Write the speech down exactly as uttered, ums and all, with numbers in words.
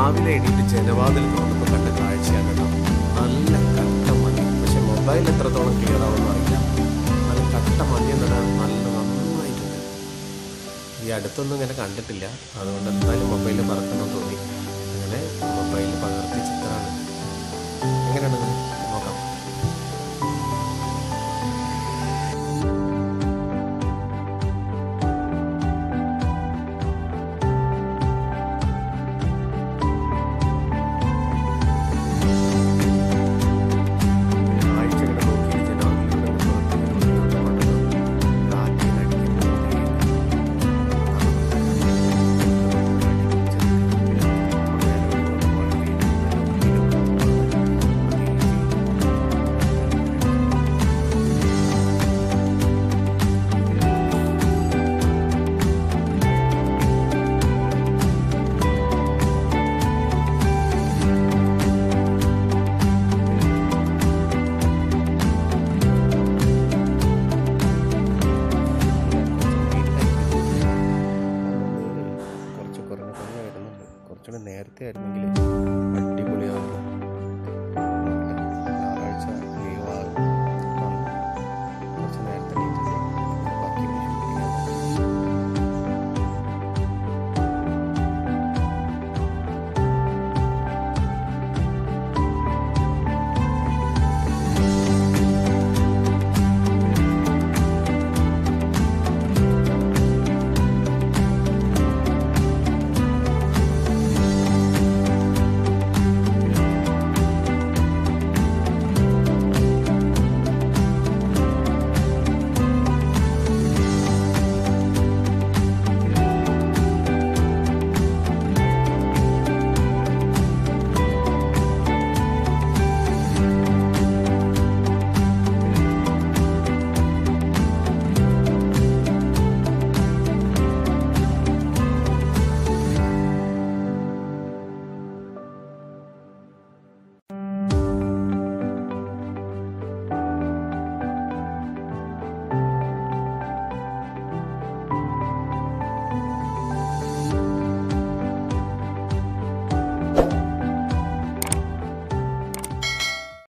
രാവിലെ എണീറ്റ് ജനവാതിൽ തുറന്നപ്പോൾ കണ്ട കാഴ്ചയാണ് കേട്ടോ. നല്ല കട്ട മഞ്ഞ്. പക്ഷെ മൊബൈൽ എത്രത്തോളം ക്ലിയർ ആവുമെന്ന് അറിയില്ല. നല്ല കട്ട മഞ്ഞ് എന്നതാണ് നല്ല നന്നായിട്ടുണ്ട്. ഈ അടുത്തൊന്നും ഇങ്ങനെ കണ്ടിട്ടില്ല. അതുകൊണ്ട് എന്തായാലും മൊബൈലിൽ പറക്കണം തോന്നി. അങ്ങനെ മൊബൈലിൽ പകർത്തിയ ചിത്രമാണ്. എങ്ങനെയാണ്